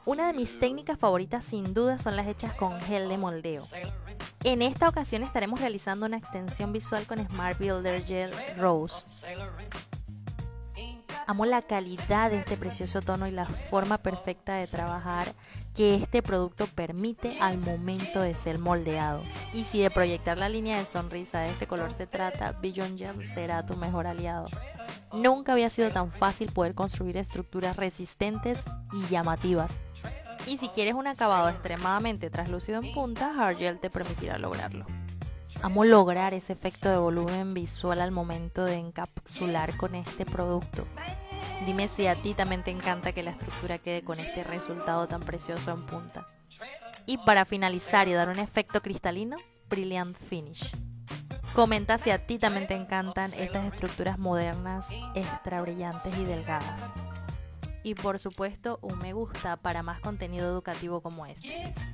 Una de mis técnicas favoritas sin duda son las hechas con gel de moldeo. En esta ocasión estaremos realizando una extensión visual con Smart Builder Gel Rose. Amo la calidad de este precioso tono y la forma perfecta de trabajar que este producto permite al momento de ser moldeado. Y si de proyectar la línea de sonrisa de este color se trata, Beyond Gel será tu mejor aliado. Nunca había sido tan fácil poder construir estructuras resistentes y llamativas. Y si quieres un acabado extremadamente translúcido en punta, Hard Gel te permitirá lograrlo. Amo lograr ese efecto de volumen visual al momento de encapsular con este producto. Dime si a ti también te encanta que la estructura quede con este resultado tan precioso en punta. Y para finalizar y dar un efecto cristalino, Brilliant Finish. Comenta si a ti también te encantan estas estructuras modernas, extra brillantes y delgadas. Y por supuesto un me gusta para más contenido educativo como este.